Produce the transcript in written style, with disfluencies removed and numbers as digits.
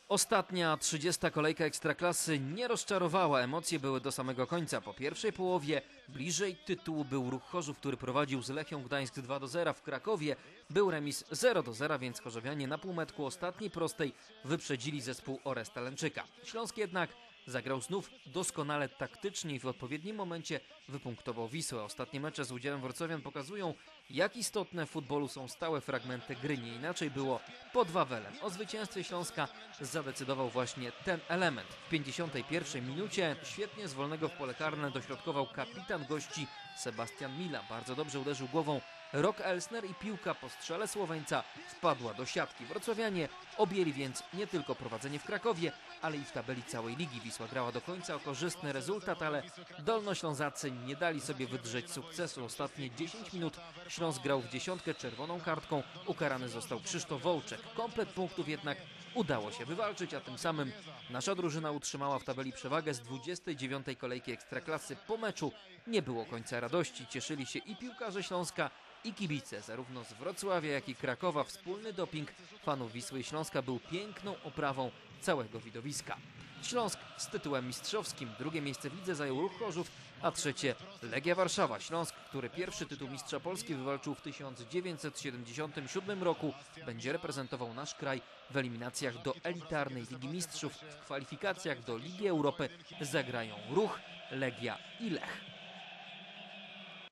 Ostatnia 30. kolejka Ekstraklasy nie rozczarowała, emocje były do samego końca. Po pierwszej połowie bliżej tytułu był Ruch Chorzów, który prowadził z Lechią Gdańsk 2-0 w Krakowie. Był remis 0-0, więc chorzowianie na półmetku ostatniej prostej wyprzedzili zespół Oresta Lęczyka. Śląsk jednak zagrał znów doskonale taktycznie i w odpowiednim momencie wypunktował Wisłę. Ostatnie mecze z udziałem wrocławian pokazują, jak istotne w futbolu są stałe fragmenty gry. Nie inaczej było pod Wawelem. O zwycięstwie Śląska zadecydował właśnie ten element. W 51 minucie świetnie z wolnego w pole karne dośrodkował kapitan gości Sebastian Mila. Bardzo dobrze uderzył głową Rok Elsner i piłka po strzale Słoweńca wpadła do siatki. Wrocławianie objęli więc nie tylko prowadzenie w Krakowie, ale i w tabeli całej ligi. Wisła grała do końca o korzystny rezultat, ale Dolnoślązacy nie dali sobie wydrzeć sukcesu. Ostatnie 10 minut Śląsk grał w dziesiątkę czerwoną kartką. Ukarany został Krzysztof Wołczek. Komplet punktów jednak udało się wywalczyć, a tym samym nasza drużyna utrzymała w tabeli przewagę z 29. kolejki Ekstraklasy. Po meczu nie było końca radości. Cieszyli się i piłkarze Śląska, i kibice, zarówno z Wrocławia, jak i Krakowa. Wspólny doping fanów Wisły i Śląska był piękną oprawą całego widowiska. Śląsk z tytułem mistrzowskim, drugie miejsce w lidze zajął Ruch Chorzów, a trzecie Legia Warszawa. Śląsk, który pierwszy tytuł mistrza Polski wywalczył w 1977 roku, będzie reprezentował nasz kraj w eliminacjach do elitarnej Ligi Mistrzów. W kwalifikacjach do Ligi Europy zagrają Ruch, Legia i Lech.